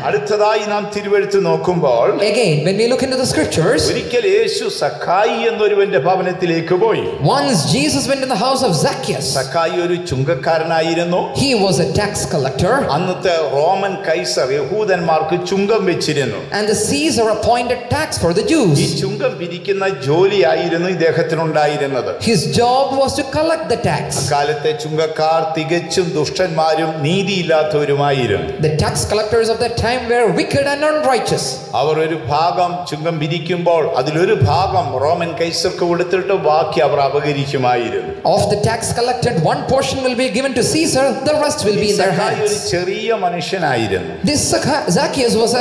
അടുത്തതായി നാം തിരുവെഴുത്ത് നോക്കുമ്പോൾ Again, when we look into the scriptures, ഒരിക്കൽ യേശു സക്കായി എന്നൊരുവന്റെ ഭവനത്തിലേക്ക് പോയി. once Jesus went in the house of Zacchaeus. സക്കായി ഒരു ചുങ്കക്കാരനായിരുന്നു. He was a tax collector. അന്നത്തെ റോമൻ കൈസർ യഹൂദന്മാർക്ക് ചുങ്കം വെച്ചിരുന്നു. And the Caesar appointed tax for the ഈ Jews. Chungam പിരിക്കുന്ന ജോലിയായിരുന്നു ഇദ്ദേഹത്തിനുണ്ടായിരുന്നത്. His job was to collect the tax. അക്കാലത്തെ ചുങ്കക്കാർ തികച്ചും ദുഷ്ടന്മാരും നീതിയില്ലാത്തവരുമായിരുന്നു. The tax collectors of that time were wicked and unrighteous. അവർ ഒരു ഭാഗം ചുങ്കം പിരിക്കുമ്പോൾ അതിലൊരു ഭാഗം റോമൻ കൈസർക്ക് കൊടുത്തിട്ട് ബാക്കി അവർ അപഹരിക്കുമായിരുന്നു. Of the tax collected, one portion will be given to Caesar, the rest will be in their സക്കായി ഒരു hands. ചെറിയ മനുഷ്യനായിരുന്നു. This Zacchaeus was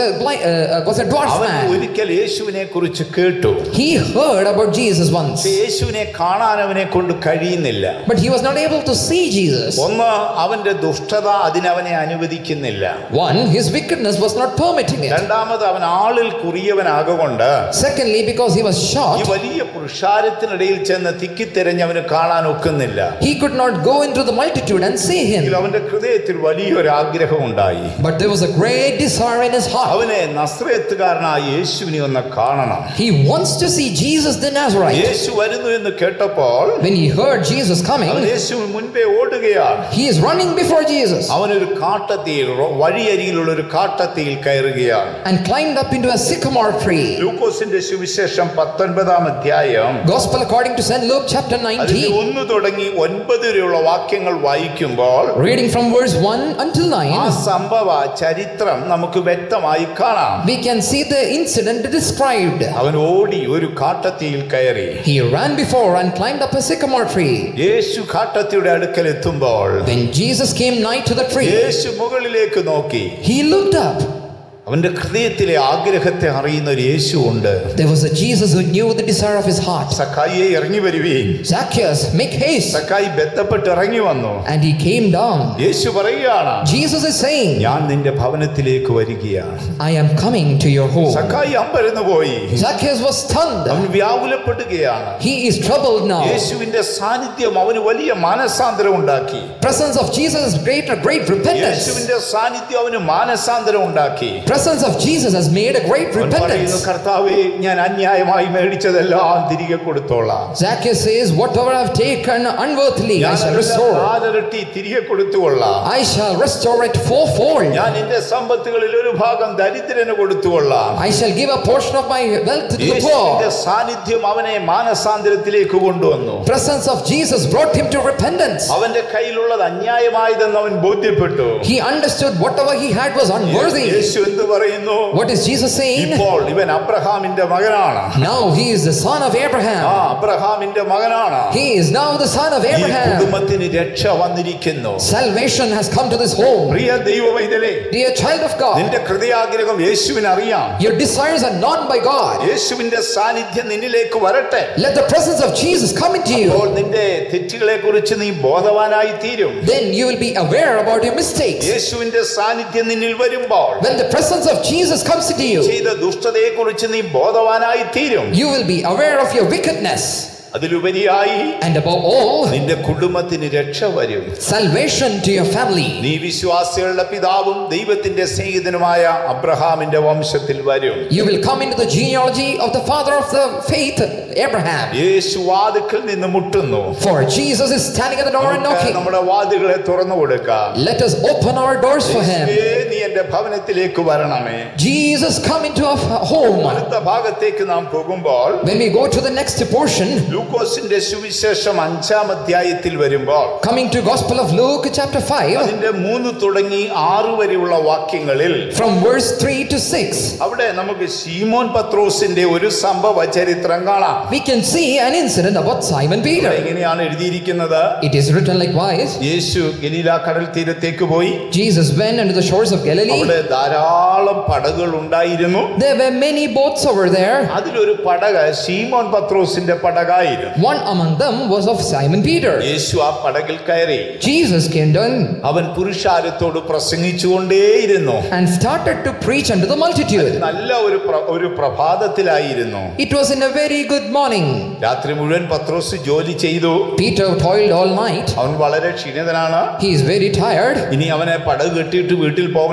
a dwarf അവൻ man. ഒരിക്കൽ യേശുവിനെ കുറിച്ച് കേട്ടു. He heard about Jesus once, യേശുവിനെ കാണാൻ അവനെ കൊണ്ട് കഴിയുന്നില്ല. but he was not able to see Jesus. ഒന്ന്, അവന്റെ ദുഷ്ടത അതിനവനെ അനുവദിക്കുന്നില്ല. One, his wickedness was not permitting it. രണ്ടാമത്, അവൻ ആളിൽ കുറിയവനാകൊണ്ട് Secondly, because he was ഈ short, വലിയ പുരുഷാരത്തിനിടയിൽ ചെന്ന് തിക്കിത്തിരഞ്ഞ് അവന് കാണാൻ ഒക്കുന്നില്ല. he could not go into the multitude and see him. അവന്റെ ഹൃദയത്തിൽ വലിയൊരു ആഗ്രഹം ഉണ്ടായി. But there was a great desire in his heart. അവനെ നസ്രയത്തുകാരനായ യേശുവിനെ ഒന്ന് കാണണം. He wants to see Jesus the Nazarite. യേശു വരുന്നു എന്ന് കേട്ടപ്പോൾ When he heard Jesus coming, അവൻ യേശുവിന് മുൻപേ ഓടുകയാണ്. he is running before Jesus അവനൊരു കാട്ടത്തിയിൽ വഴിയരികിലുള്ള ഒരു കാട്ടത്തിയിൽ കയറുകയാണ്. and climbed up into a sycamore tree. ലൂക്കോസിന്റെ സുവിശേഷം 19-ാം അധ്യായം Gospel according to St. Luke chapter അതിൽ 19, 1 തുടങ്ങി 9 വരെയുള്ള വാക്യങ്ങൾ വായിക്കുമ്പോൾ reading from verse 1 until ആ 9, സംഭവ ചരിത്രം നമുക്ക് വ്യക്തമായി കാണാം. we can see the incident described. അവൻ ഓടി ഒരു കാട്ടത്തിയിൽ കയറി. He ran before and climbed up a sycamore tree. യേശു കാട്ടത്തിയുടെ അടുക്കൽ എത്തുമ്പോൾ When Jesus came nigh to the tree, യേശു മുകളിലേക്ക് നോക്കി. he looked up. അവന്റെ ഹൃദയത്തിലെ ആഗ്രഹത്തെ അറിയുന്ന ഒരു യേശു ഉണ്ട്. There was a Jesus who knew the desire of his heart. സക്കായിയെ ഇറങ്ങി വരുവീൻ. Zacchaeus, make haste. സക്കായി ബന്ധപ്പെട്ട് ഇറങ്ങി വന്നു. And he came down. യേശു പറയുകയാണ്, Jesus is saying, ഞാൻ നിന്റെ ഭവനത്തിലേക്ക് വരികയാണ്. I am coming to your home. സക്കായി അമ്പരന്ന് പോയി. Zacchaeus was stunned. അവൻ വ്യാകുലപ്പെടുകയാണ്. He is troubled now. യേശുവിന്റെ സാന്നിധ്യം അവന് വലിയ മാനസാന്തരം ഉണ്ടാക്കി. Presence of Jesus is great repentance. യേശുവിന്റെ സാന്നിധ്യം അവന് മാനസാന്തരം ഉണ്ടാക്കി. Presence of Jesus has made a great repentance. കർത്താവേ, ഞാൻ അന്യായമായി മേടിച്ചതെല്ലാം തിരികെ കൊടുത്തോളാം. Zacchaeus says, whatever I have taken unworthily, I shall restore. തിരികെ കൊടുത്തുകൊള്ളാം. I shall restore it fourfold. ഞാൻ എന്റെ സമ്പത്തുകളിൽ ഒരു ഭാഗം ദരിദ്രന് കൊടുത്തുകൊള്ളാം. I shall give a portion of my wealth to the യേശുവിന്റെ poor. സാന്നിധ്യം അവനെ മാനസാന്തരത്തിലേക്ക് കൊണ്ടുവന്നു. Presence of Jesus brought him to repentance. അവന്റെ കയ്യിലുള്ളത് അന്യായമായതെന്ന് അവൻ ബോധ്യപ്പെട്ടു. He understood whatever he had was unworthy. യേശു എന്ത് പറയുന്നു? What is Jesus saying? ഇപ്പോൾ ഇവൻ അബ്രഹാമിന്റെ മകനാണ്. Now he is the son of Abraham. അബ്രഹാമിന്റെ മകനാണ്. He is now the son of ഈ Abraham. കുടുംബത്തിന് രക്ഷ വന്നിരിക്കുന്നു. Salvation has come to this home. Priya ദൈവമൈതലേ, Dear child of God, നിന്റെ ഹൃദയാഗ്രഹം യേശുവിന് അറിയാം. your desires are known by God. യേശുവിന്റെ സാന്നിധ്യം നിന്നിലേക്ക് വരട്ടെ. Let the presence of Jesus come into അപ്പോൾ you. നിന്റെ തെറ്റുകളെ കുറിച്ച് നീ ബോധവാനായി തീരും. Then you will be aware about your mistakes. യേശുവിന്റെ സാന്നിധ്യം നിന്നിൽ വരുമ്പോൾ When the presence of Jesus comes into you, ചെയ്ത ദുഷ്ടതയെ കുറിച്ച് നീ ബോധവാനായി തീരും. you will be aware of your wickedness. അതിലുപരിയായി And above all, നിന്റെ കുടുംബത്തിന് രക്ഷ വരും. salvation to your family. നീ വിശ്വാസികളുടെ പിതാവും ദൈവത്തിന്റെ സ്നേഹിതനുമായ അബ്രഹാമിന്റെ വംശത്തിൽ വരും. You will come into the genealogy of the father of the faith, Abraham. യേശു വാതിൽക്കൽ നിന്ന് മുട്ടുന്നു. For Jesus is standing at the door and knocking. നമ്മുടെ വാതിലുകളെ തുറന്നു കൊടുക്കാം. Let us open our doors for him. നീ എന്റെ ഭവനത്തിലേക്ക് വരണമേ. Jesus, come into our home. അടുത്ത ഭാഗത്തേക്ക് നാം പോകുമ്പോൾ When we go to the next portion, ലൂക്കോസിന്റെ സുവിശേഷം 5-ാം അധ്യായത്തിൽ വരുമ്പോൾ coming to Gospel of Luke chapter 5, അതിന്റെ 3 തുടങ്ങി 6 വരെയുള്ള വാക്യങ്ങളിൽ from verse 3 to 6, അവിടെ നമുക്ക് ശീമോൻ പത്രോസിന്റെ ഒരു സംഭവ ചരിത്രം കാണാം. we can see an incident about Simon Peter. എങ്ങനെയാണ് എഴുതിയിരിക്കുന്നത്? It is written likewise. യേശു ഗലീല കടൽ തീരത്തേക്ക് പോയി. Jesus went unto the shores of Galilee. അവിടെ ധാരാളം പടകുകൾ ഉണ്ടായിരുന്നു. There were many boats over there. അതിലൊരു പടക് ശീമോൻ പത്രോസിന്റെ പടകായിരുന്നു. One among them was of Simon Peter. യേശു ആ പടകിൽ കയറി. Jesus came down അവൻ പുരുഷാരത്തോട് പ്രസംഗിച്ചുകൊണ്ടേയിരുന്നു. and started to preach unto the multitude. നല്ല ഒരു പ്രഭാതത്തിലായിരുന്നു. It was in a very good morning. രാത്രി മുഴുവൻ പത്രോസ് ജോലി ചെയ്തു. Peter toiled all night. അവൻ വളരെ ക്ഷീണിതനാണ്. He is very tired. ഇനി അവനെ പടക് കെട്ടിയിട്ട് വീട്ടിൽ പോകേണ്ട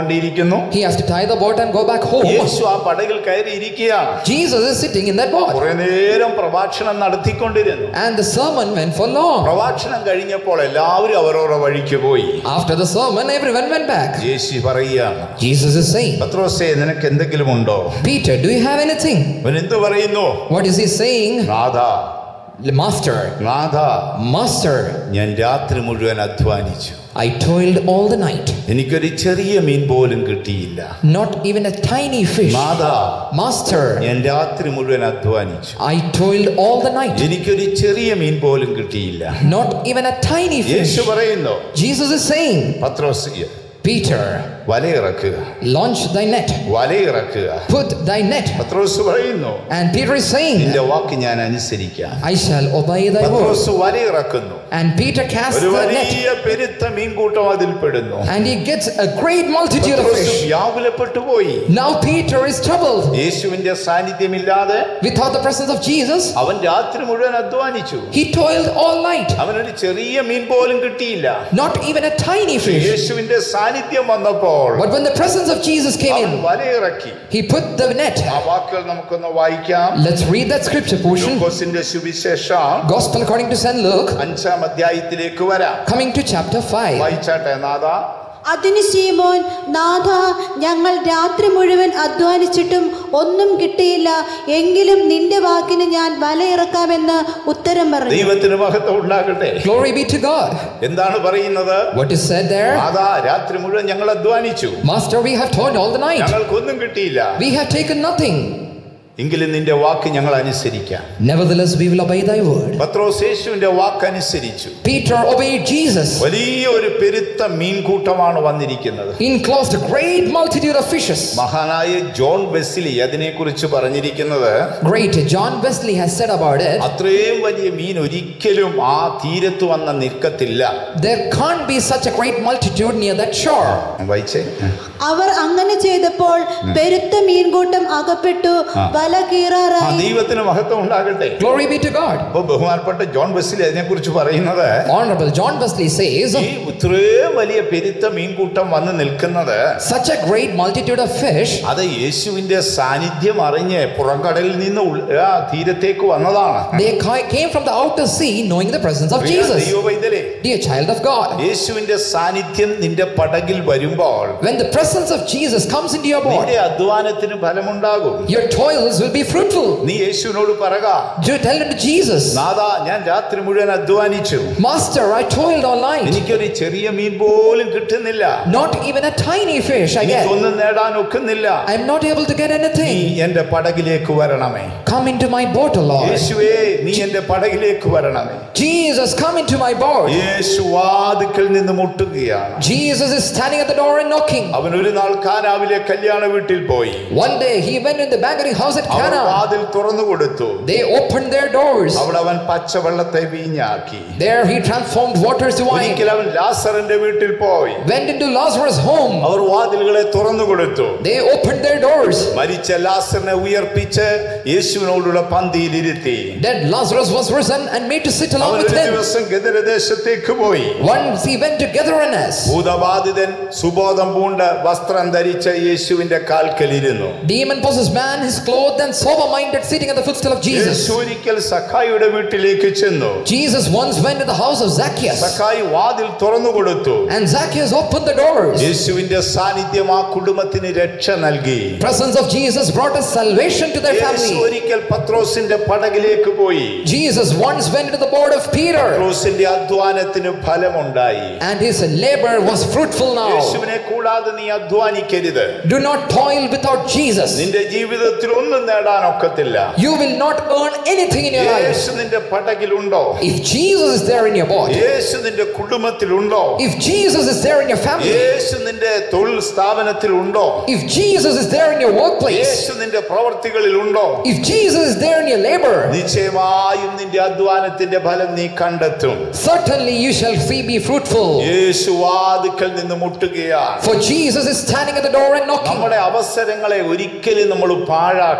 പോകേണ്ടിയിരിക്കുന്നു. He has to tie the boat and go back home. യേശു ആ പടകിൽ കയറിയിരിക്കുകയാണ്. Jesus is sitting in that boat. കുറെ നേരം പ്രഭാഷണം നടത്തിക്കൊണ്ടിരുന്നു. And the sermon went for long. പ്രഭാഷണം കഴിഞ്ഞപ്പോൾ എല്ലാവരും അവരവരുടെ വഴിക്ക് പോയി. After the sermon, everyone went back. യേശു പറയുകയാണ്, Jesus is saying, പത്രോസേ, നിനക്ക് എന്തെങ്കിലും ഉണ്ടോ? Peter, do you have anything? അവൻ എന്ത് പറയുന്നു? What is he saying? നാഥാ, Master, നാഥാ, Master, ഞാൻ രാത്രി മുഴുവൻ അധ്വാനിച്ചു. I toiled all the night. എനിക്കൊരു ചെറിയ മീൻ പോലും കിട്ടിയില്ല. Not even a tiny fish. നാഥാ, Master, ഞാൻ രാത്രി മുഴുവൻ അധ്വാനിച്ചു. I toiled all the night. എനിക്കൊരു ചെറിയ മീൻ പോലും കിട്ടിയില്ല. Not even a tiny fish. യേശു പറയുന്നു, Jesus is saying, Pathros, Peter, വലയിറക്കുക, launch thy net. വലയിറക്കുക. Put thy net. പത്രോസ് പറയുന്നു, And Peter is saying, നിന്റെ വാക്ക് ഞാൻ അനുസരിക്കാം. I shall obey thy word. Pathros വലയിറക്കുന്നു. And Peter casts ഒരു the net. വലിയ പെരുത്ത മീൻകൂട്ടം അതിൽ പെടുന്നു. And he gets a great multitude of Pathros fish. വ്യാകുലപ്പെട്ടു പോയി. Now Peter is troubled. യേശുവിന്റെ സാന്നിധ്യമില്ലാതെ Without the presence of Jesus, അവൻ രാത്രി മുഴുവൻ അധ്വാനിച്ചു. he toiled all night. അവനൊരു ചെറിയ മീൻ പോലും കിട്ടിയില്ല. Not even a tiny fish. യേശുവിന്റെ സാന്നിധ്യം വന്നപ്പോൾ But when the presence of Jesus came അവൻ in, വലയിറക്കി. he put the net. ആ വാക്കുകൾ നമുക്കൊന്ന് വായിക്കാം. Let's read that scripture portion. ലൂക്കോസിന്റെ സുവിശേഷം Gospel according to St. Luke, 5-ാം അധ്യായത്തിലേക്ക് വരാം. coming to chapter 5. വായിച്ചാട്ടെ നാഥാ. അതിന് ശീമോൻ, നാഥ, ഞങ്ങൾ രാത്രി മുഴുവൻ അധ്വാനിച്ചിട്ടും ഒന്നും കിട്ടിയില്ല, എങ്കിലും നിന്റെ വാക്കിന് ഞാൻ വലയിറക്കാമെന്ന് ഉത്തരം പറഞ്ഞു. ദൈവത്തിന് മഹത്വം ഉണ്ടാകട്ടെ. Glory be to God. എന്താണ് പറയുന്നത്? What is said there? നാഥാ, രാത്രി മുഴുവൻ ഞങ്ങൾ അധ്വാനിച്ചു, Master, we have toiled all the night. ഞങ്ങൾക്കൊന്നും കിട്ടിയില്ല, We have taken nothing. എങ്കിലും നിന്റെ വാക്ക് ഞങ്ങൾ അനുസരിക്കാം. Nevertheless, we will obey thy word. പത്രോസ് യേശുവിന്റെ വാക്ക് അനുസരിച്ചു. Peter obeyed Jesus. വലിയ ഒരു പെരുത്ത മീൻകൂട്ടമാണ് വന്നിരിക്കുന്നത്. Enclosed a great multitude of fishes. മഹാനായ ജോൺ വെസ്ലി അതിനെക്കുറിച്ച് പറഞ്ഞിരിക്കുന്നത്, Great John Wesley has said about it, അത്രയും വലിയ മീൻ ഒരിക്കലും ആ തീരത്ത് വന്ന് നിൽക്കത്തില്ല. there can't be such a great multitude near that shore. വായിച്ചേ. അവർ അങ്ങനെ ചെയ്തപ്പോൾ പെരുത്ത മീൻകൂട്ടം അകപ്പെട്ടു, വല കീറാറായി. ദൈവത്തിന് മഹത്വം ഉണ്ടാകട്ടെ. Glory be to God. അപ്പൊ ബഹുമാനപ്പെട്ട ജോൺ വെസ്ലി അതിനെക്കുറിച്ച് പറയുന്നത്, Honorable John Wesley says, ഈ ഇത്രയും വലിയ പെരുത്ത മീൻകൂട്ടം വന്ന് നിൽക്കുന്നത് such a great multitude of fish, അത് യേശുവിന്റെ സാന്നിധ്യം അറിഞ്ഞ് പുറംകടലിൽ നിന്ന് ആ തീരത്തേക്ക് വന്നതാണ്. they came from the outer sea knowing the presence of Jesus. ദൈവവൈതലേ, Dear child of God, യേശുവിന്റെ സാന്നിധ്യം നിന്റെ പടകിൽ വരുമ്പോൾ when the presence of Jesus comes into your നിന്റെ body, അധ്വാനത്തിന് ഫലമുണ്ടാകും. your toils will be fruitful. നീ യേശുവിനോട് പറക, Do tell unto Jesus, നാഥാ, ഞാൻ രാത്രി മുഴുവൻ അധ്വാനിച്ചു, Master, I toiled all night. എനിക്കൊരു ചെറിയ മീൻ പോലും കിട്ടുന്നില്ല, Not even a tiny fish I get. എനിക്കൊന്നും നേടാൻ ഒക്കുന്നില്ല. I am not able to get നീ anything. എന്റെ പടകിലേക്ക് വരണമേ. Come into my boat, O Lord. യേശുവേ, നീ എന്റെ പടകിലേക്ക് വരണമേ. Jesus, come into my boat. യേശു വാതിക്കൽ നിന്ന് മുട്ടുകയാണ്. Jesus is standing at the door and knocking. അവൻ ഒരു നാൾ കാനാവിലെ കല്യാണ വീട്ടിൽ പോയി. One day he went in the banqueting house at our Cana. വാതിൽ തുറന്നു കൊടുത്തു. They opened their doors. അവിടെ അവൻ പച്ചവെള്ളത്തെ വീഞ്ഞാക്കി. There he transformed water to wine. ഒരിക്കൽ അവൻ ലാസറിന്റെ വീട്ടിൽ പോയി. Went into Lazarus' home. അവർ വാതിലുകളെ തുറന്നു കൊടുത്തു. They opened their doors. മരിച്ച ലാസറിനെ ഉയർപ്പിച്ച് യേശുവിനോടുള്ള പന്തിയിൽ ഇരുത്തി. Dead Lazarus was risen and made to sit along അവൻ with ഒരു them. ദിവസം ഗദരദേശത്തേക്ക് പോയി. Once he went to Gadarenes. ഭൂതബാധിതൻ സുബോധം പൂണ്ട് വസ്ത്രം ധരിച്ച് യേശുവിന്റെ കാൽക്കലിരുന്നു. Demon-possessed man, his clothed and sober-minded, sitting at the footstool of Jesus. യേശു ഒരിക്കൽ സഖായിയുടെ വീട്ടിലേക്ക് ചെന്നു. Jesus once went to the house of Zacchaeus. സഖായി വാതിൽ തുറന്നു കൊടുത്തു. And Zacchaeus opened the doors. യേശുവിന്റെ സാന്നിധ്യം ആ കുടുംബത്തിന് രക്ഷ നൽകി. Presence of Jesus brought us salvation to their Yeshu family. ഒരിക്കൽ പത്രോസിന്റെ പടകിലേക്ക് പോയി. Jesus once went into the boat of Peter. പത്രോസിന്റെ അധ്വാനത്തിന് ഫലമുണ്ടായി. And his labor was fruitful now. യേശുവിനെ കൂടാതെ നീ അധ്വാനിക്കരുത്. Do not toil without Jesus. നിന്റെ ജീവിതത്തിൽ ഒന്നും നേടാൻ ഒക്കത്തില്ല. You will not earn anything in your life. യേശു നിന്റെ പടകിലുണ്ടോ? If Jesus is there in your boat, യേശു നിന്റെ കുടുംബത്തിലുണ്ടോ? if Jesus is there in your family, യേശു നിന്റെ തൊഴിൽ സ്ഥാപനത്തിലുണ്ടോ? if Jesus is there in your workplace, യേശു നിന്റെ പ്രവർത്തികളിലുണ്ടോ? if Jesus is there in your labor, നിശ്ചയമായും നിന്റെ അധ്വാനത്തിന്റെ ഫലം നീ കണ്ടെത്തും. certainly you shall see be fruitful. യേശു വാതിക്കൽ നിന്ന് മുട്ടുകയാണ്. For Jesus is standing at the door and knocking. നമ്മുടെ അവസരങ്ങളെ ഒരിക്കലും നമ്മൾ പാഴാക്കരുത്.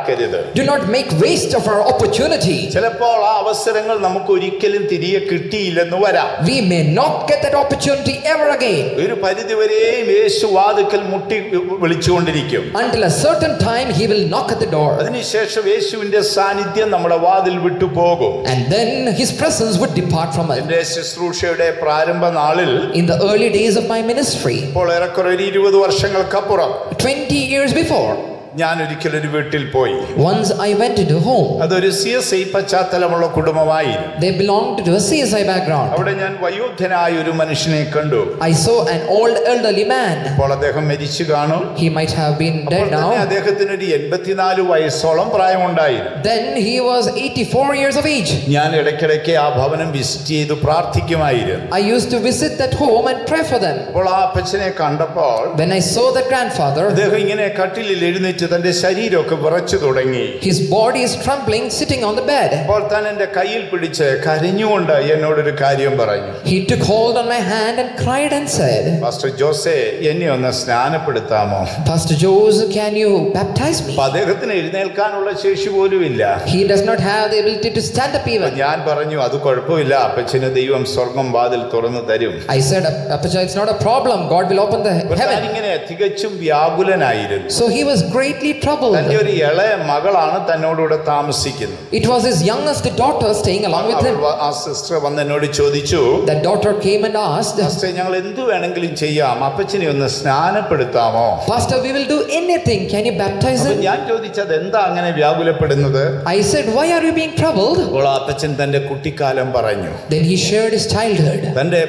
പാഴാക്കരുത്. Do not make waste of our opportunity. ചിലപ്പോൾ ആ അവസരങ്ങൾ നമുക്ക് ഒരിക്കലും തിരികെ കിട്ടിയില്ലെന്ന് വരാം. We may not get that opportunity ever again. ഒരു പരിധിവരെയും യേശു വാതിൽക്കൽ മുട്ടി വിളിച്ചുകൊണ്ടിരിക്കും. Until a certain time he will knock at the door. അതിനുശേഷം യേശുവിന്റെ സാന്നിധ്യം നമ്മുടെ വാതിൽ വിട്ടു പോകും. And then his presence would depart from us. എന്റെ ശുശ്രൂഷയുടെ പ്രാരംഭ നാളിൽ, In the early days of my ministry, ഇപ്പോൾ ഏറെക്കുറെ 20 വർഷങ്ങൾക്കപ്പുറം 20 years before, ഞാൻ ഒരിക്കലൊരു വീട്ടിൽ പോയി. once I went into a home. അതൊരു CSI പശ്ചാത്തലമുള്ള കുടുംബമായിരുന്നു. They belonged to a CSI background. അവിടെ ഞാൻ വയോധനായ ഒരു മനുഷ്യനെ കണ്ടു. I saw an old elderly man. അപ്പോൾ അദ്ദേഹം മരിച്ചു കാണും. He might have been dead now. അദ്ദേഹത്തിന് ഒരു 84 വയസ്സോളം പ്രായമുണ്ടായിരുന്നു. Then he was 84 years of age. ഞാൻ ഇടയ്ക്കിടയ്ക്ക് ആ ഭവനം വിസിറ്റ് ചെയ്ത് പ്രാർത്ഥിക്കുമായിരുന്നു. I used to visit that home and pray for them. അപ്പോൾ ആ അപ്പച്ചനെ കണ്ടപ്പോൾ When I saw that grandfather, അദ്ദേഹം ഇങ്ങനെ കട്ടിലിൽ എഴുന്നേറ്റ് തന്റെ ശരീരമൊക്കെ വിറച്ചു തുടങ്ങി. his body is trembling sitting on the bed. അപ്പോൾ താൻ എന്റെ കയ്യിൽ പിടിച്ച് കരഞ്ഞുകൊണ്ട് എന്നോടൊരു കാര്യം പറഞ്ഞു. He took hold on my hand and cried and said, pastor ജോസേ, എന്നെ ഒന്ന് സ്നാനപ്പെടുത്താമോ? Pastor Jose, can you baptize me? അപ്പൊ അദ്ദേഹത്തിന് എഴുന്നേൽക്കാനുള്ള ശേഷി പോലുമില്ല. He does not have the ability to stand up even. ഞാൻ പറഞ്ഞു, അത് കുഴപ്പമില്ല, അപ്പച്ചന് ദൈവം സ്വർഗം വാതിൽ തുറന്നു തരും. I said, Apacha, it's not a problem. God will open the heaven. ഇങ്ങനെ തികച്ചും വ്യാകുലനായിരുന്നു. So he was greatly troubled. തന്റെ ഒരു ഇളയ മകളാണ് തന്നോടുകൂടെ താമസിക്കുന്നത്. It was his youngest daughter staying along with him. ആ സിസ്റ്റർ വന്ന് എന്നോട് ചോദിച്ചു, That daughter came and asked, pastor, ഞങ്ങൾ എന്ത് വേണമെങ്കിലും ചെയ്യാം, അപ്പച്ചനെ ഒന്ന് സ്നാനപ്പെടുത്താമോ? Pastor, we will do anything. Can you baptize അപ്പൊ him? ഞാൻ ചോദിച്ചത്, എന്താ അങ്ങനെ വ്യാകുലപ്പെടുന്നത്? I said, why are you being troubled? അപ്പോൾ ആ അപ്പച്ചൻ തന്റെ കുട്ടിക്കാലം പറഞ്ഞു. Then he shared his childhood. തന്റെ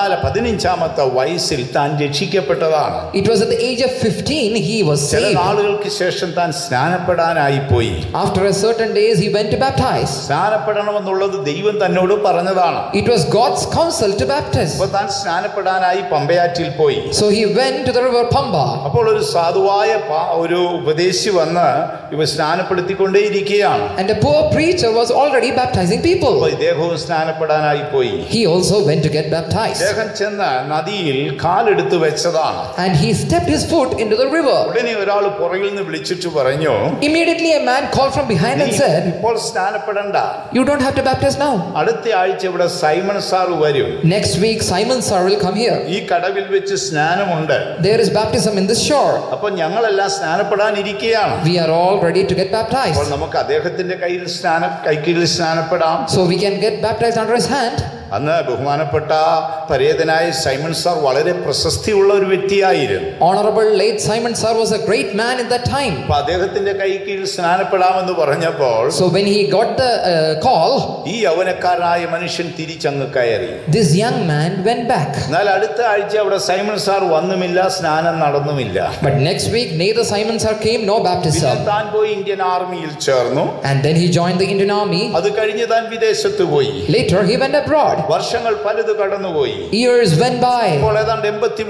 15 വയസ്സിൽ താൻ രക്ഷിക്കപ്പെട്ടതാണ്. It was at the age of 15 he was ചില saved. നാളുകൾക്ക് ശേഷം താൻ സ്നാനപ്പെടാനായി പോയി. After a certain days he went to baptize. സ്നാനപ്പെടണമെന്നുള്ളത് ദൈവം തന്നോട് പറഞ്ഞതാണ്. It was God's counsel to baptize. അപ്പൊ താൻ സ്നാനപ്പെടാനായി പമ്പയാറ്റിൽ പോയി. So he went to the river Pamba. അപ്പോൾ ഒരു സാധുവായ ഒരു ഉപദേശി വന്ന് ഇവ സ്നാനപ്പെടുത്തിക്കൊണ്ടേയിരിക്കുകയാണ്. And a poor preacher was already baptizing people. അപ്പോൾ ഇദ്ദേഹവും സ്നാനപ്പെടാനായി പോയി. He also went to get baptized. അദ്ദേഹം ചെന്ന് നദിയിൽ കാലെടുത്ത് വെച്ചതാണ്. And he stepped his foot into the river. ഉടനെ ഒരാൾ പുറകിൽ നിന്ന് വിളിച്ചിട്ട് പറഞ്ഞു, Immediately a man called from behind and said, ഇപ്പോൾ സ്നാനപ്പെടണ്ട, you don't have to baptize now. അടുത്ത ആഴ്ച ഇവിടെ സൈമൺ സാർ വരും. Next week Simon sir will come here. ഈ കടവിൽ വെച്ച് സ്നാനമുണ്ട്. There is baptism in this shore. അപ്പൊ ഞങ്ങളെല്ലാം സ്നാനപ്പെടാനിരിക്കുകയാണ്. We are all ready to get അപ്പോൾ baptized. നമുക്ക് അദ്ദേഹത്തിന്റെ കൈക്കീഴിൽ സ്നാനപ്പെടാം. So we can get baptized under his hand. അന്ന് ബഹുമാനപ്പെട്ട പരേതനായ സൈമൺ സാർ വളരെ പ്രശസ്തിയുള്ള ഒരു വ്യക്തിയായിരുന്നു. Honorable late Simon sir was a great man in that time. അപ്പൊ അദ്ദേഹത്തിന്റെ കൈക്കീഴിൽ സ്നാനപ്പെടാമെന്ന് പറഞ്ഞപ്പോൾ So when he got the call, ഈ യൗവനക്കാരനായ മനുഷ്യൻ തിരിച്ചങ്ങ് കയറി. this young man went back. എന്നാൽ അടുത്ത ആഴ്ച അവിടെ സൈമൺ സാർ വന്നുമില്ല, സ്നാനം നടന്നുമില്ല. But next week neither Simon sir came nor പിന്നെ baptism. താൻ പോയി ഇന്ത്യൻ ആർമിയിൽ ചേർന്നു. And then he joined the Indian army. അത് കഴിഞ്ഞ് താൻ വിദേശത്ത് പോയി. Later he went abroad. വർഷങ്ങൾ പലത് കടന്നുപോയി. Years went by. ഇപ്പോൾ ഏതാണ്ട്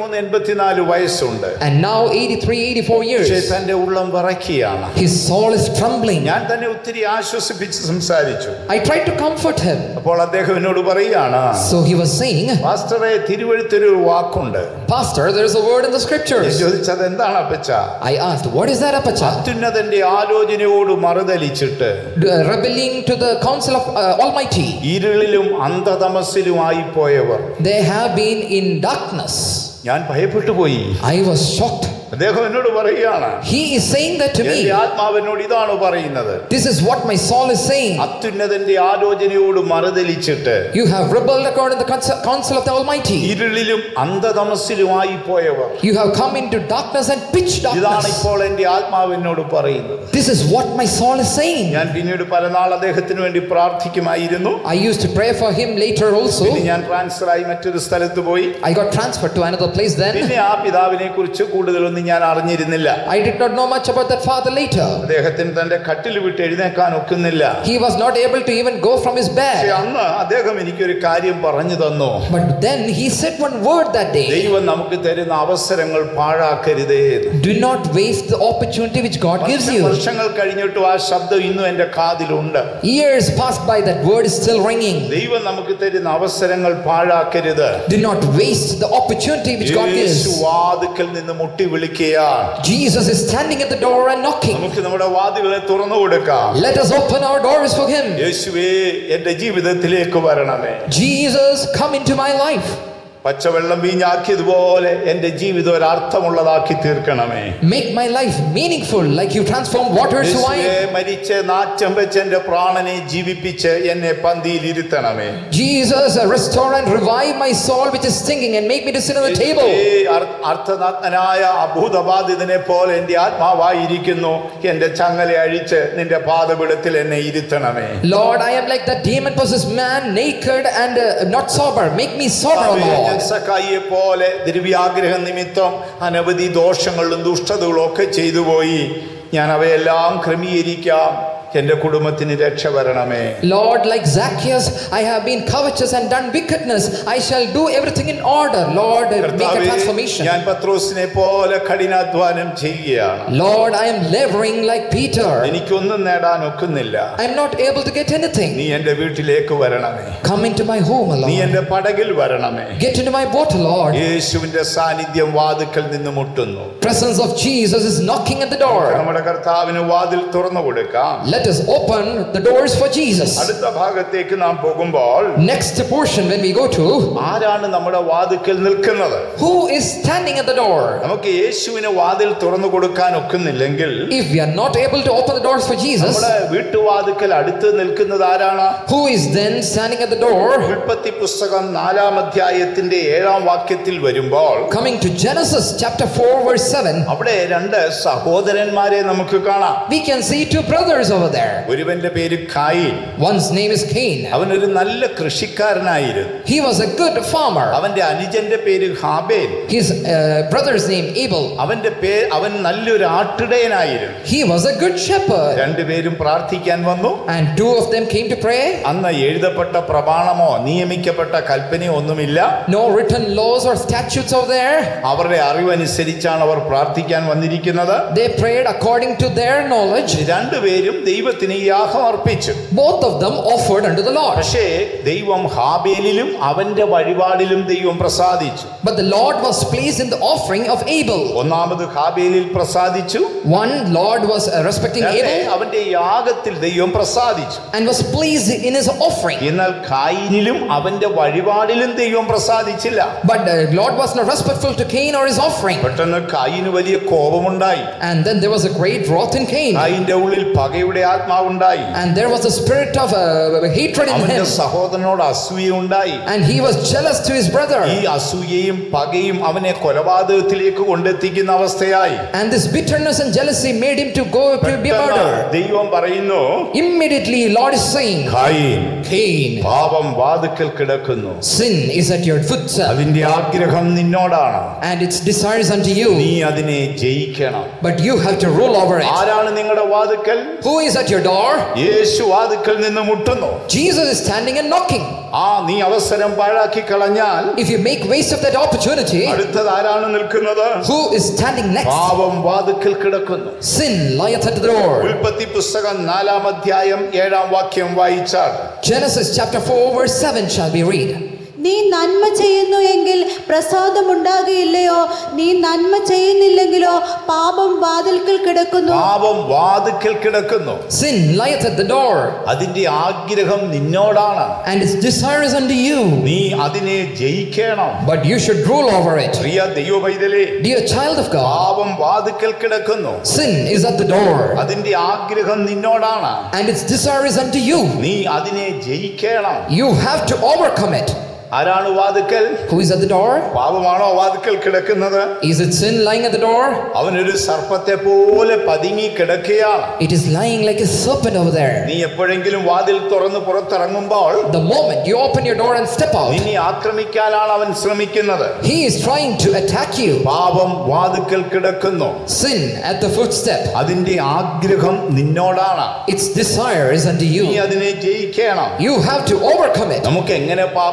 83-84 വയസ്സുണ്ട്. And now 83-84 പക്ഷേ years. തന്റെ ഉള്ളം വിറയ്ക്കുകയാണ്. His soul is trembling. ഞാൻ തന്നെ ഒത്തിരി ആശ്വസിപ്പിച്ച് സംസാരിച്ചു. I tried to comfort him. അപ്പോൾ അദ്ദേഹം എന്നോട് പറയുകയാണ്, So he was saying, പാസ്റ്ററെ, തിരുവെഴുത്തൊരു വാക്കുണ്ട്. Pastor, there is a word in the ഞാൻ scriptures. ചോദിച്ചത് എന്താണ് അപ്പച്ച? I asked, what is that, Apacha? അത്യുന്നതന്റെ ആലോചനയോട് മറുതലിച്ചിട്ട് Rebelling to the counsel of Almighty. ഇരുളിലും അന്ധതമസിലുമായി പോയവർ. They have been in darkness. ഞാൻ ഭയപ്പെട്ടു പോയി. I was shocked. അദ്ദേഹം എന്നോട് പറയുകയാണ്, He is saying that to എന്റെ me. ആത്മാവിനോട് ഇതാണ് പറയുന്നത്. This is what my soul is saying. അത്യുന്നതന്റെ ആലോചനയോട് മറുതലിച്ചിട്ട് You have rebelled according to the counsel of the Almighty. ഇരുളിലും അന്ധതമസിലുമായി പോയവർ. You have come into darkness and pitch ഇതാണ് darkness. ഇപ്പോൾ എന്റെ ആത്മാവിനോട് പറയുന്നത്. This is what my soul is saying. ഞാൻ പിന്നീട് പലനാൾ അദ്ദേഹത്തിന് വേണ്ടി പ്രാർത്ഥിക്കുമായിരുന്നു. I used to pray for him later also. പിന്നെ ഞാൻ ട്രാൻസ്ഫറായി മറ്റൊരു സ്ഥലത്ത് പോയി. I got transferred to another place then. പിന്നെ ആ പിതാവിനെ കുറിച്ച് കൂടുതലൊന്നും ഞാൻ അറിഞ്ഞിരുന്നില്ല. I did not know much about that father later. അദ്ദേഹത്തിന് തന്റെ കട്ടിൽ വിട്ട് എഴുന്നേക്കാൻ ഒക്കുന്നില്ല. He was not able to even go from his പക്ഷേ bed. അന്ന് അദ്ദേഹം എനിക്കൊരു കാര്യം പറഞ്ഞു തന്നു. But then he said one word that day. ദൈവം നമുക്ക് തരുന്ന അവസരങ്ങൾ പാഴാക്കരുതേ. Do not waste the opportunity which God gives you. വർഷങ്ങൾ കഴിഞ്ഞിട്ടും ആ ശബ്ദം ഇന്നും എന്റെ കാതിലുണ്ട്. Years passed by, that word is still ringing. ദൈവം നമുക്ക് തരുന്ന അവസരങ്ങൾ പാഴാക്കരുത്. Do not waste the opportunity which God gives. യേശു വാതിൽക്കൽ നിന്ന് മുട്ടി വിളിക്കുന്നു. വിളിക്കുകയാണ്. Jesus is standing at the door and knocking. നമുക്ക് നമ്മുടെ വാതിലുകളെ തുറന്നു കൊടുക്കാം. Let us open our doors for him. യേശുവേ, എന്റെ ജീവിതത്തിലേക്ക് വരണമേ. Jesus, come into my life. പച്ചവെള്ളം വീഞ്ഞാക്കിയതുപോലെ എന്റെ ജീവിതം ഒരു അർത്ഥമുള്ളതാക്കി തീർക്കണമേ. Make my life meaningful like you transform water to wine. മരിച്ച് നാറ്റം വെച്ച് എന്റെ പ്രാണനെ ജീവിപ്പിച്ച് എന്നെ പന്തിയിൽ ഇരുത്തണമേ. Jesus, restore and revive my soul which is stinking and make me to sit on the table. അർത്ഥനാഥനായ അഭൂതബാധിതനെ പോലെ എന്റെ ആത്മാവായിരിക്കുന്നു. എന്റെ ചങ്ങല അഴിച്ച് നിന്റെ പാദപീഠത്തിൽ എന്നെ ഇരുത്തണമേ. Lord, I am like that demon possessed man, naked and not sober. Make me sober, Lord. സക്കായിയെ പോലെ ദ്രവ്യാഗ്രഹ നിമിത്തം അനവധി ദോഷങ്ങളും ദുഷ്ടതകളും ഒക്കെ ചെയ്തു പോയി. ഞാൻ അവയെല്ലാം ക്രമീകരിക്കാം. എന്റെ കുടുംബത്തിന് രക്ഷ വരണമേ. Lord, like Zacchaeus, I have been covetous and done wickedness. I shall do everything in order. Lord, make a transformation. ഞാൻ പത്രോസിനെ പോലെ കഠിനാധ്വാനം ചെയ്യുകയാണ്. Lord, I am laboring like Peter. എനിക്കൊന്നും നേടാൻ ഒക്കുന്നില്ല. I am not able to get anything. നീ എന്റെ വീട്ടിലേക്ക് വരണമേ. Come into my home, നീ Lord. എന്റെ പടകിൽ വരണമേ. Get into my boat, Lord. യേശുവിന്റെ സാന്നിധ്യം വാതിൽക്കൽ നിന്ന് മുട്ടുന്നു. Presence of Jesus is knocking at the door. നമ്മുടെ കർത്താവിന് വാതിൽ തുറന്നു കൊടുക്കാം. Let us open the doors for Jesus. അടുത്ത ഭാഗത്തേക്ക് നാം പോകുമ്പോൾ Next portion when we go to, ആരാണ് നമ്മുടെ വാതിൽക്കൽ നിൽക്കുന്നത്? who is standing at the door? നമുക്ക് യേശുവിന് വാതിൽ തുറന്നു കൊടുക്കാൻ ഒക്കുന്നില്ലെങ്കിൽ If we are not able to open the doors for Jesus, നമ്മുടെ വീട്ടുവാതിൽക്കൽ അടുത്ത് നിൽക്കുന്നത് ആരാണ്? who is then standing at the door? ഉൽപ്പത്തി പുസ്തകം 4-ാം അധ്യായത്തിന്റെ 7-ാം വാക്യത്തിൽ വരുമ്പോൾ Coming to Genesis chapter 4 verse 7, അവിടെ രണ്ട് സഹോദരന്മാരെ നമുക്ക് കാണാം. we can see two brothers over there. ഒരുവന്റെ പേര് Cain. One's name is Cain. അവനൊരു നല്ല കൃഷിക്കാരനായിരുന്നു. He was a good farmer. അവന്റെ അനുജന്റെ പേര് ഹാബേൽ. His brother's name Abel. അവൻ നല്ലൊരു ആട്ടിടയനായിരുന്നു. He was a good shepherd. രണ്ടുപേരും പ്രാർത്ഥിക്കാൻ വന്നു. And two of them came to pray. അന്ന് എഴുതപ്പെട്ട പ്രമാണമോ നിയമിക്കപ്പെട്ട കൽപ്പനയോ ഒന്നുമില്ല. No written laws or statutes over there. അവരുടെ അറിവനുസരിച്ചാണ് അവർ പ്രാർത്ഥിക്കാൻ വന്നിരിക്കുന്നത്. They prayed according to their knowledge. രണ്ടുപേരും ദൈവത്തിന് യാഗം അർപ്പിച്ചു. Both of them offered unto the Lord. പക്ഷേ ദൈവം ഹാബേലിലും അവന്റെ വഴിപാടിലും ദൈവം പ്രസാദിച്ചു. But the Lord was pleased in the offering of Abel. ഒന്നാമത് ഹാബേലിൽ പ്രസാദിച്ചു. One, Lord was respecting Abel അവന്റെ യാഗത്തിൽ ദൈവം പ്രസാദിച്ചു. and was pleased in his offering. എന്നാൽ കായിനിലും അവന്റെ വഴിപാടിലും ദൈവം പ്രസാദിച്ചില്ല. But the Lord was not respectful to Cain or his offering. പെട്ടെന്ന് കായിന് വലിയ കോപമുണ്ടായി. And then there was a great wrath in Cain. കായിന്റെ ഉള്ളിൽ പകയുടെ ആത്മാവുണ്ടായി. And there was a spirit of hatred in അവന്റെ him. സഹോദരനോട് അസൂയയുണ്ടായി. And he was jealous to his brother. ഈ അസൂയയും പകയും അവനെ കൊലപാതകത്തിലേക്ക് കൊണ്ടെത്തിക്കുന്ന അവസ്ഥയായി. And this bitterness and jealousy made him to go to be murdered. ദൈവം പറയുന്നു, Immediately Lord is saying, Cain, പാപം വാതിൽക്കൽ കിടക്കുന്നു. sin is at your footstep, അതിന്റെ ആഗ്രഹം നിന്നോടാണ്. and its desires unto you. നീ അതിനെ ജയിക്കണം. But you have to rule over it. ആരാണ് നിങ്ങളുടെ വാതിൽക്കൽ? Who is at your door? യേശു വാതിൽക്കൽ നിന്ന് മുട്ടുന്നു. Jesus is standing and knocking. നീ അവസരം പാഴാക്കി കളഞ്ഞാൽ If you make waste of that opportunity, അടുത്തത് ആരാണ് നിൽക്കുന്നത്? who is standing next? പാപം വാതിൽക്കൽ കിടക്കുന്നു. Sin lieth at the door. ഉൽപ്പത്തി പുസ്തകം 4-ാം അധ്യായം 7-ാം വാക്യം വായിച്ചാൽ Genesis chapter 4 verse 7 shall we read. നീ നന്മ ചെയ്യുന്നു എങ്കിൽ പ്രസാദമുണ്ടാകുകയില്ലയോ? നീ നന്മ ചെയ്യുന്നില്ലെങ്കിലോ പാപം വാതിൽക്കൽ കിടക്കുന്നു. പാപം വാതിൽക്കൽ കിടക്കുന്നു. Sin lieth at the door, അതിന്റെ ആഗ്രഹം നിന്നോടാണ്. and its desire is unto you. നീ അതിനെ ജയിക്കണം. But you should rule over it. Priya ദൈവപൈതലേ, Dear child of God, പാപം വാതിൽക്കൽ കിടക്കുന്നു. sin is at the door, അതിന്റെ ആഗ്രഹം നിന്നോടാണ്. and its desire is unto you. നീ അതിനെ ജയിക്കണം. You have to overcome it. ആരാണ് വാതിൽക്കൽ? Who is at the door? പാപമാണോ വാതിൽക്കൽ കിടക്കുന്നത്? Is it sin lying at the door? അവനൊരു സർപ്പത്തെ പോലെ പതുങ്ങി കിടക്കുകയാണ്. It is lying like a serpent over there. നീ എപ്പോഴെങ്കിലും വാതിൽ തുറന്ന് പുറത്തിറങ്ങുമ്പോൾ The moment you open your door and step out, നിന്നെ ആക്രമിക്കാനാണ് അവൻ ശ്രമിക്കുന്നത്. he is trying to attack you. പാപം വാതിൽക്കൽ കിടക്കുന്നു. Sin at the footstep. അതിന്റെ ആഗ്രഹം നിന്നോടാണ്. Its desire is unto നീ you. അതിനെ ജയിക്കണം. You have to overcome it. നമുക്ക് എങ്ങനെ പാപത്തെ ജയിക്കാം?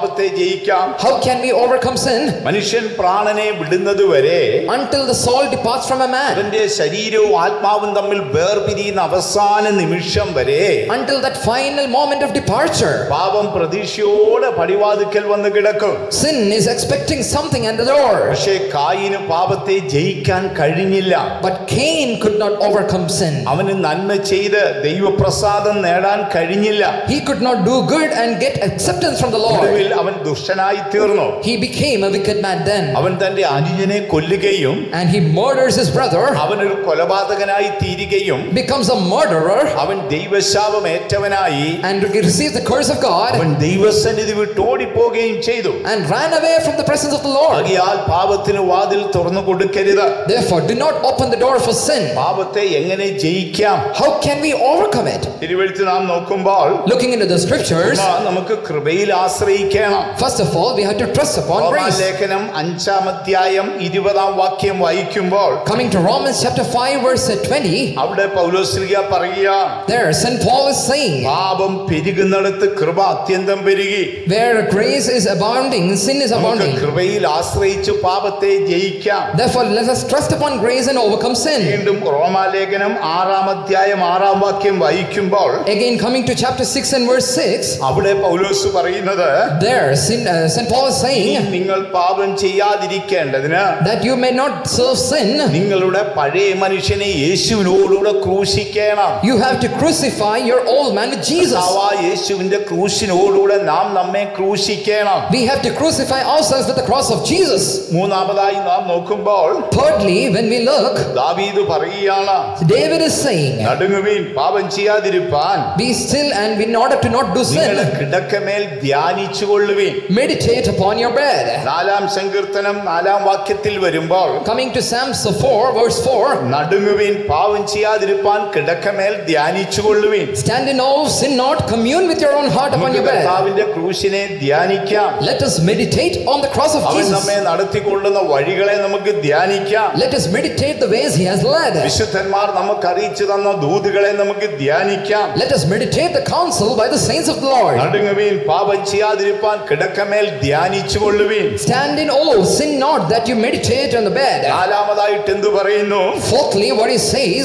ജയിക്കാം? How can we overcome sin? മനുഷ്യൻ പ്രാണനെ വിടുന്നത് വരെ, Until the soul departs from a man, അവന്റെ ശരീരവും ആത്മാവും തമ്മിൽ വേർപിരിയുന്ന അവസാന നിമിഷം വരെ, until that final moment of departure, പാപം പ്രതീക്ഷയോടെ പടിവാതിക്കൽ വന്ന് കിടക്കും. sin is expecting something at the door. പക്ഷേ കായീന് പാപത്തെ ജയിക്കാൻ കഴിഞ്ഞില്ല. But Cain could not overcome sin. അവന് നന്മ ചെയ്ത് ദൈവപ്രസാദം നേടാൻ കഴിഞ്ഞില്ല. He could not do good and get acceptance from the Lord. ഒടുവിൽ അവൻ ദുഷ്ടനായി തീർന്നു. He became a wicked man then. അവൻ തന്റെ അനുജനെ കൊല്ലുകയും And he murders his brother, അവനൊരു കൊലപാതകനായി തീരുകയും becomes a murderer, അവൻ ദൈവശാപം ഏറ്റവനായി and receives the curse of God, അവൻ ദൈവസന്നിധി വിട്ടോടിപ്പോവുകയും ചെയ്തു. and ran away from the presence of the Lord. ആകയാൽ പാപത്തിന് വാതിൽ തുറന്നു കൊടുക്കരുത്. Therefore, do not open the door for sin. പാപത്തെ എങ്ങനെ ജയിക്കാം? How can we overcome it? തിരുവെഴുത്ത് നാം നോക്കുമ്പോൾ Looking into the scriptures, നമുക്ക് കൃപയിൽ ആശ്രയിക്കണം. first of all, we have to trust upon grace. ലേഖനം 5-ാം അധ്യായം 20-ാം വാക്യം വായിക്കുമ്പോൾ, Coming to Romans chapter 5 verse 20, അവിടെ പൗലോസ്ലീഹ പറയുക, there St. Paul is saying, പാപം പെരുകുന്നിടത്ത് കൃപ അത്യന്തം പെരുകി. where grace is abounding, sin is നമുക്ക് abounding. കൃപയിൽ ആശ്രയിച്ച് പാപത്തെ ജയിക്കാം. Therefore, let us trust upon grace and overcome sin. വീണ്ടും റോമാലേഖനം 6-ാം അധ്യായം 6-ാം വാക്യം വായിക്കുമ്പോൾ, Again, coming to chapter 6 and verse 6, അവിടെ പൗലോസ് പറയുന്നത്, there St. Paul is saying നിങ്ങൾ പാപം ചെയ്യാതിരിക്കേണ്ടതിന് that you may not serve sin. നിങ്ങളുടെ പഴയ മനുഷ്യനെ യേശുവിനോടുകൂടെ ക്രൂശിക്കണം. You have to crucify your old man with Jesus. യേശുവിന്റെ ക്രൂശിനോടുകൂടെ നാം നമ്മെ ക്രൂശിക്കണം. We have to crucify ourselves with the cross of Jesus. മൂന്നാമതായി നാം നോക്കുമ്പോൾ, Thirdly, when we look, ദാവീദ് പറയുകയാണ്, David is saying, നടുങ്ങുവീൻ, പാപം ചെയ്യാതിരിപ്പാൻ be still and in order to not do നിങ്ങളുടെ sin, കിടക്കമേൽ ധ്യാനിച്ചുകൊള്ളുവീൻ. meditate upon your bed. 4-ാം സങ്കീർത്തനം 4-ാം വാക്യത്തിൽ വരുമ്പോൾ, Coming to Psalms 4 verse 4, നടുങ്ങുവീൻ, പാപം ചെയ്യാതിരിപ്പാൻ കിടക്കമേൽ ധ്യാനിച്ചുകൊള്ളുവീൻ. stand in awe, sin not, commune with your own heart upon your bed. കർത്താവിന്റെ ക്രൂശിനെ ധ്യാനിക്കാം. Let us meditate on the cross of അവൻ Jesus. നമ്മെ നടത്തിക്കൊള്ളുന്ന വഴികളെ നമുക്ക് ധ്യാനിക്കാം. Let us meditate the ways he has led. വിശുദ്ധന്മാർ നമുക്ക് അറിയിച്ചു തന്ന ദൂതുകളെ നമുക്ക് ധ്യാനിക്കാം. Let us meditate the counsel by the saints of the Lord. നടുങ്ങുവീൻ, പാപം ചെയ്യാതിരിപ്പാൻ കിടക്കമേൽ ധ്യാനിച്ചുകൊള്ളുവീൻ. Stand in awe, sin not, that you meditate on the bed. നാലാമതായിട്ട് എന്തു പറയുന്നു? Fourthly, what he says,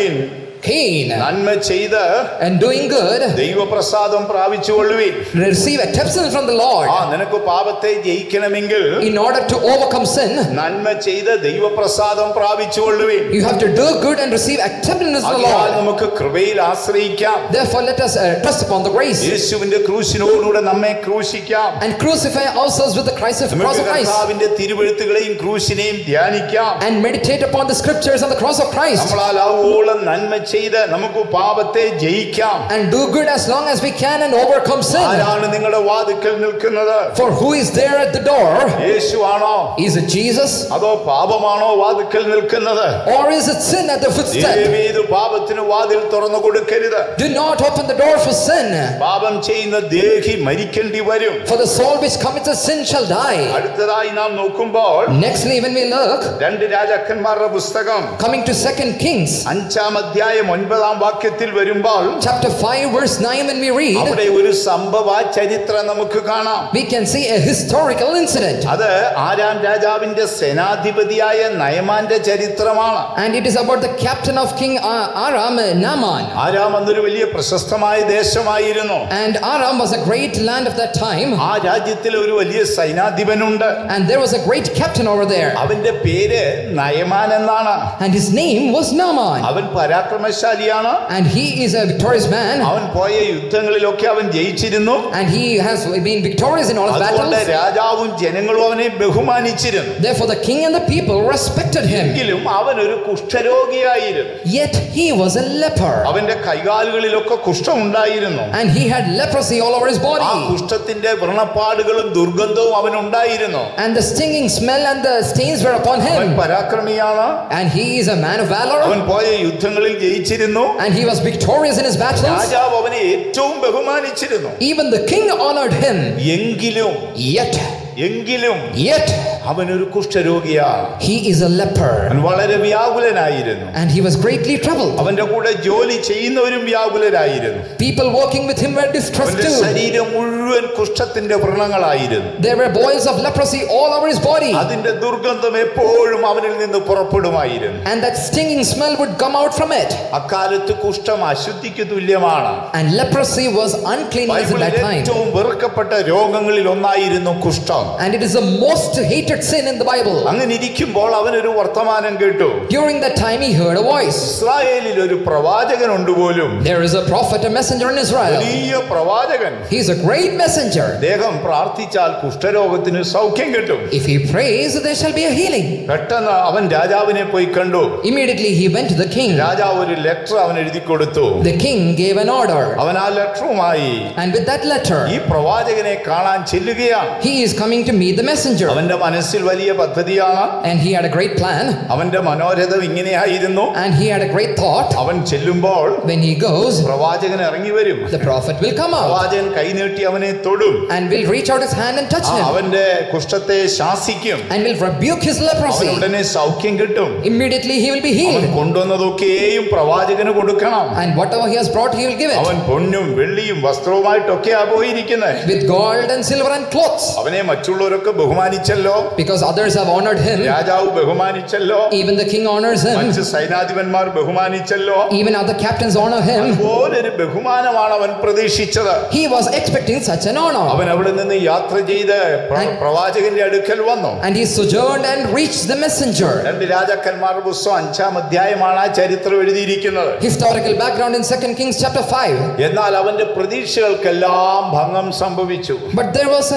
Cain, നന്മ ചെയ്ത് and doing good, ദൈവപ്രസാദം പ്രാപിച്ചുകൊള്ളുവീൻ. receive acceptance from the Lord. നിനക്ക് പാപത്തെ ജയിക്കണമെങ്കിൽ In order to overcome sin, നന്മ ചെയ്ത് ദൈവപ്രസാദം പ്രാപിച്ചുകൊള്ളുവീൻ. you have to do good and receive acceptance from the അതിനാൽ Lord. നമുക്ക് കൃപയിൽ ആശ്രയിക്കാം. Therefore, let us trust upon the grace യേശുവിന്റെ ക്രൂശിനോടുകൂടെ നമ്മെ ക്രൂശിക്കാം. and crucify ourselves with the cross of നമുക്ക് Christ, കർത്താവിന്റെ തിരുവെഴുത്തുകളെയും ക്രൂശിനെയും ധ്യാനിക്കാം. and meditate upon the scriptures and the cross of Christ, നമ്മളാൽ ആവോളം നന്മ ചെയ്ത് നമുക്ക് പാപത്തെ ജയിക്കാം. and do good as long as we can and overcome sin. ആരാണ് നിങ്ങളുടെ വാതിക്കൽ നിൽക്കുന്നത്? For who is there at the door? യേശുവാണോ? Is it Jesus? അതോ പാപമാണോ വാതിക്കൽ നിൽക്കുന്നത്? Or is it sin at the footstep? ഏത് പാപത്തിന് വാതിൽ തുറന്നു കൊടുക്കരുത്. Do not open the door for sin. പാപം ചെയ്യുന്ന ദേഹി മരിക്കേണ്ടി വരും. For the soul which commits a sin shall die. അടുത്തതായി നാം നോക്കുമ്പോൾ, Nextly, when we look, 2 രാജാക്കന്മാരുടെ പുസ്തകം coming to 2 Kings 5-ാം അധ്യായം 9-ാം വാക്യത്തിൽ വരുമ്പോൾ, chapter 5 verse 9, when we read, അവിടെ ഒരു സംഭവ ചരിത്രം നമുക്ക് കാണാം. we can see a historical incident, അത് ആരാം രാജാവിന്റെ സേനാധിപതിയായ നയമാന്റെ ചരിത്രമാണ്. and it is about the captain of King Aram, Naaman. Aram അന്നൊരു വലിയ പ്രശസ്തമായ ദേശമായിരുന്നു. And Aram was a great land of that time, ആ രാജ്യത്തിൽ ഒരു വലിയ സൈനാധിപനുണ്ട്. and there was a great captain over there, അവന്റെ പേര് നയമാൻ എന്നാണ്. and his name was Naaman, അവൻ പരാക്രമശാലിയാണ്. and he is a victorious man, അവൻ പോയ യുദ്ധങ്ങളിലൊക്കെ അവൻ ജയിച്ചിരുന്നു. and he has been victorious in all his അതുകൊണ്ട് battles. രാജാവും ജനങ്ങളും അവനെ ബഹുമാനിച്ചിരുന്നു. Therefore the king and the people respected him. എങ്കിലും അവൻ ഒരു കുഷ്ഠരോഗിയായിരുന്നു. Yet he was a leper, അവന്റെ കൈകാലുകളിലൊക്കെ കുഷ്ഠമുണ്ടായിരുന്നു. and he had leprosy all over his ആ body, കുഷ്ഠത്തിന്റെ വ്രണപ്പാടുകളും ദുർഗന്ധവും അവനുണ്ടായിരുന്നു. and the stinging smell and the stains were upon അവൻ him. പരാക്രമിയാണ്. And he is a man of valor, അവൻ പോയ യുദ്ധങ്ങളിൽ ജയിച്ചിരുന്നു. and he was victorious in his battles. രാജാവ് അവനെ ഏറ്റവും ബഹുമാനിച്ചിരുന്നു. Even the king honored him. എങ്കിലും Yet അവനൊരു കുഷ്ഠരോഗിയാണ്. He is a leper. അവൻ വളരെ വ്യാകുലനായിരുന്നു. And he was greatly troubled. അവന്റെ കൂടെ ജോലി ചെയ്യുന്നവരും വ്യാകുലരായിരുന്നു. People working with him were distressed അവന്റെ too. ശരീരം മുഴുവൻ കുഷ്ഠത്തിന്റെ വ്രണങ്ങളായിരുന്നു. There were boils of leprosy all over his body. അതിന്റെ ദുർഗന്ധം എപ്പോഴും അവനിൽ നിന്ന് പുറപ്പെടുമായിരുന്നു. And that stinging smell would come out from it. അക്കാലത്ത് കുഷ്ഠം അശുദ്ധിക്ക് തുല്യമാണ്. And leprosy was uncleanness at that time. ഏറ്റവും വെറുക്കപ്പെട്ട രോഗങ്ങളിൽ ഒന്നായിരുന്നു കുഷ്ഠം. And it is the most hated sin in the Bible. അങ്ങനെ ഇരിക്കുമ്പോൾ അവനൊരു വർത്തമാനം കേട്ടു. During that time he heard a voice. ഇസ്രായേലിൽ ഒരു പ്രവാചകൻ ഉണ്ട് പോലും. There is a prophet, a messenger in Israel. വലിയ പ്രവാചകൻ. He is a great messenger. അദ്ദേഹം പ്രാർത്ഥിച്ചാൽ കുഷ്ഠരോഗത്തിന് സൗഖ്യം കിട്ടും. If he prays, there shall be a healing. പെട്ടെന്ന് അവൻ രാജാവിനെ പോയി കണ്ടു. Immediately he went to the king. രാജാവ് ഒരു ലെറ്റർ അവൻ എഴുതി കൊടുത്തു. The king gave an order. അവൻ ആ ലെറ്ററുമായി And with that letter, ഈ പ്രവാചകനെ കാണാൻ ചെല്ലുകയാണ്. he is coming to meet the messenger. അവന്റെ മനസ്സിൽ വലിയ പദ്ധതിയാണ്. And he had a great plan. അവന്റെ മനോരഥം ഇങ്ങനെയായിരുന്നു. And he had a great thought. അവൻ ചെല്ലുമ്പോൾ When he goes, പ്രവാചകൻ ഇറങ്ങി വരും. the prophet will come out പ്രവാചകൻ കൈനീട്ടി അവനെ തൊടും. and will reach out his hand and touch him. അവന്റെ കുഷ്ഠത്തെ ശാസിക്കും. And will rebuke his leprosy. ഉടനെ സൗഖ്യം കിട്ടും. Immediately he will be അവൻ healed. കൊണ്ടുവന്നതൊക്കെയും പ്രവാചകന് കൊടുക്കണം. And whatever he has brought, he will give it. അവൻ പൊന്നും വെള്ളിയും വസ്ത്രവുമായിട്ടൊക്കെയാ പോയിരിക്കുന്നത്. With gold and silver and clothes. അവനെ മറ്റുള്ളവരൊക്കെ ബഹുമാനിച്ചല്ലോ. Because others have honored him. രാജാവ് ബഹുമാനിച്ചല്ലോ. Even the king honors him. മറ്റ് സൈനാധിപന്മാർ ബഹുമാനിച്ചല്ലോ. Even other captains honor him. അതുപോലൊരു ബഹുമാനമാണ് അവൻ പ്രതീക്ഷിച്ചത്. He was expecting such an honor. അവൻ അവിടെ നിന്ന് യാത്ര ചെയ്ത് പ്രവാചകന്റെ അടുക്കൽ വന്നു. And he sojourned and reached the messenger. രണ്ട് രാജാക്കന്മാരുടെ പുസ്തകം 5-ാം അധ്യായമാണ് ആ ചരിത്രം എഴുതിയിരിക്കുന്നത്. Historical background in 2 Kings chapter 5. എന്നാൽ അവന്റെ പ്രതീക്ഷകൾക്കെല്ലാം ഭംഗം സംഭവിച്ചു. But there was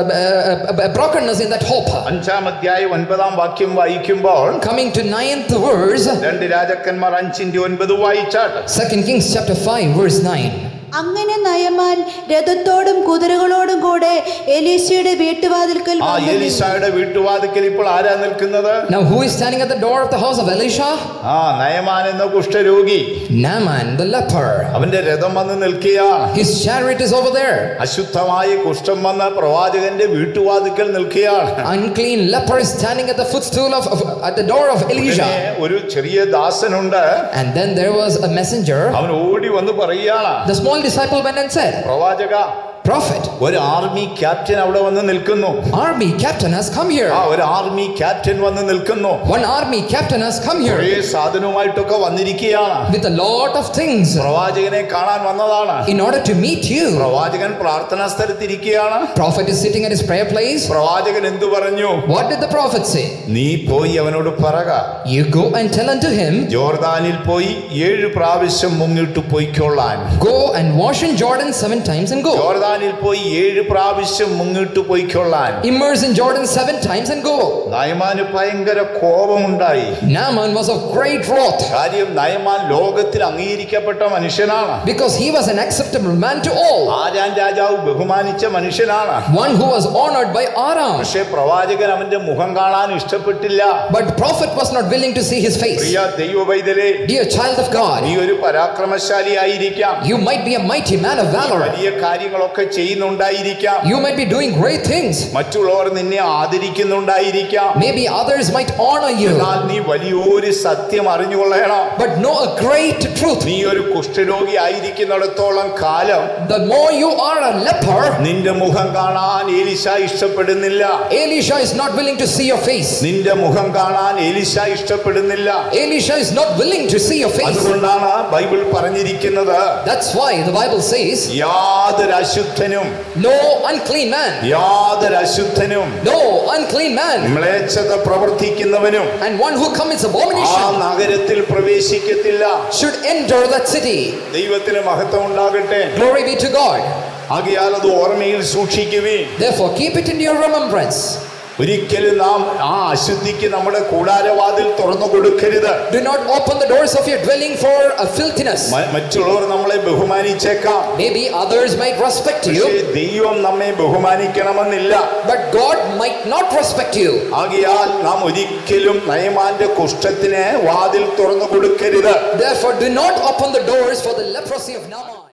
a brokenness in that hope. 5-ാം അധ്യായം 9-ാം വാക്യം വായിക്കുമ്പോൾ Coming to 9th verse, രണ്ട് രാജാക്കന്മാർ 5-9 വായിച്ചാട്ട്. 2 Kings chapter 5 verse 9. അങ്ങനെ നയമാൻ രഥത്തോടും കുതിരകളോടും കൂടെ എലീശയുടെ വീട്ടുവാതിൽക്കൽ വന്നു. എലീശയുടെ വീട്ടുവാതിൽക്കൽ ഇപ്പോൾ ആരാ നിൽക്കുന്നത്? Now who is standing at the door of the house of Elisha? Naaman എന്ന കുഷ്ഠരോഗി. Naaman the leper. അവന്റെ രഥം വന്ന് നിൽക്കുകയാണ്. His chariot is over there. അശുദ്ധമായ കുഷ്ഠം വന്ന പ്രവാചകന്റെ വീട്ടുവാതിൽക്കൽ നിൽക്കുകയാണ്. Unclean leper is standing at the footstool at the door of Elisha. ഒരു ചെറിയ ദാസനുണ്ട്. And then there was a messenger. അവൻ ഓടി വന്ന് പറയുകയാണ്. The small disciple went and said, പ്രവാചക, prophet, ഒരു ആർമി ക്യാപ്റ്റൻ അവിടെ വന്ന് നിൽക്കുന്നു. army captain has come here. ഒരു ആർമി ക്യാപ്റ്റൻ വന്ന് നിൽക്കുന്നു. One army captain has come here കുറേ സാധനവുമായിട്ടൊക്കെ വന്നിരിക്കുകയാണ്. with a lot of things പ്രവാചകനെ കാണാൻ വന്നതാണ്. in order to meet you. പ്രവാചകൻ പ്രാർത്ഥനാ സ്ഥലത്തിരിക്കുകയാണ്. Prophet is sitting at his prayer place. പ്രവാചകൻ എന്തു പറഞ്ഞു? What did the prophet say? നീ പോയി അവനോട് പറക, You go and tell unto him, ജോർദാനിൽ പോയി 7 പ്രാവശ്യം മുങ്ങിട്ട് പോയിക്കൊള്ളാൻ. go and wash in Jordan 7 times and go. ജോർദാനിൽ പോയി 7 പ്രാവശ്യം മുങ്ങിട്ട് പോയിക്കൊള്ളാൻ. Immerse in Jordan 7 times and go. നയമാന് ഭയങ്കര കോപമുണ്ടായി. Naaman was of great wrath. കാര്യം നയമാൻ ലോകത്തിൽ അംഗീകരിക്കപ്പെട്ട മനുഷ്യനാണ്. Because he was an acceptable man to all. ആരാൻ രാജാവ് ബഹുമാനിച്ച മനുഷ്യനാണ്. One who was honored by Aram. പക്ഷേ പ്രവാചകൻ അവന്റെ മുഖം കാണാൻ ഇഷ്ടപ്പെട്ടില്ല. But prophet was not willing to see his face. Priya ദൈവവൈതലേ, Dear child of God, നീ ഒരു പരാക്രമശാലി ആയിരിക്കാം. you might be a mighty man of valor. വലിയ കാര്യങ്ങളൊക്കെ ചെയ്യുന്നുണ്ടായിരിക്കാം. You might be doing great things. മറ്റുള്ളവർ നിന്നെ ആദരിക്കുന്നുണ്ടായിരിക്കാം. Maybe others might honor you. എന്നാൽ നീ വലിയൊരു സത്യം അറിഞ്ഞുകൊള്ളണം. But know a great truth. നീ ഒരു കുഷ്ഠരോഗി ആയിരിക്കുന്നിടത്തോളം കാലം The more you are a leper, നിന്റെ മുഖം കാണാൻ എലീശ ഇഷ്ടപ്പെടുന്നില്ല. Elisha is not willing to see your face. നിന്റെ മുഖം കാണാൻ എലീശ ഇഷ്ടപ്പെടുന്നില്ല. Elisha is not willing to see your face. അതുകൊണ്ടാണ് ബൈബിൾ പറഞ്ഞിരിക്കുന്നത്, That's why the Bible says, യാതൊരു അശുദ്ധനും no unclean man. യാതൊരു അശുദ്ധനും No unclean man. മ്ലേച്ഛത പ്രവർത്തിക്കുന്നവനും And one who commits ആ abomination നഗരത്തിൽ പ്രവേശിക്കത്തില്ല. should enter that city. ദൈവത്തിന് മഹത്വം ഉണ്ടാകട്ടെ. Glory be to God. ആകയാൽ അത് ഓർമ്മയിൽ സൂക്ഷിക്കുവീൻ. Therefore keep it in your remembrance. ഒരിക്കലും നാം ആ അശുദ്ധിക്ക് നമ്മുടെ കൂടാരവാതിൽ തുറന്നു കൊടുക്കരുത്. Do not open the doors of your dwelling for a filthiness. മറ്റുള്ളവർ നമ്മളെ ബഹുമാനിച്ചേക്കാം. Maybe others might respect you, ദൈവം നമ്മെ ബഹുമാനിക്കണമെന്നില്ല. but God might not respect you. ആകയാൽ നാം ഒരിക്കലും നയമാന്റെ കുഷ്ഠത്തിന് വാതിൽ തുറന്നു കൊടുക്കരുത്. Therefore do not open the doors for the leprosy of Naaman.